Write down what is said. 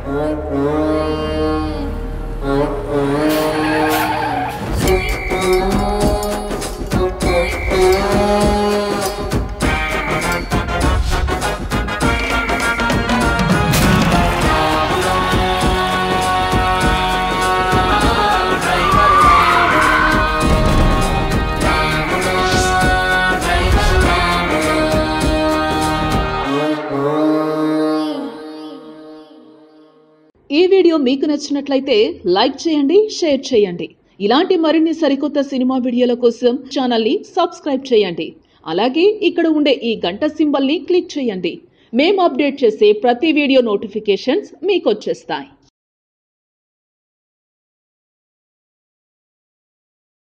ఈ వీడియో మీకు నచ్చినట్లయితే లైక్ చేయండి, షేర్ చేయండి. ఇలాంటి మరిన్ని సరికొత్త సినిమా వీడియోల కోసం ఛానల్ ని సబ్స్క్రైబ్ చేయండి. అలాగే ఇక్కడ ఉండే ఈ గంట సింబల్ ని క్లిక్ చేయండి. మేము అప్డేట్ చేసే ప్రతి వీడియో నోటిఫికేషన్స్ మీకు వచ్చేస్తాయి.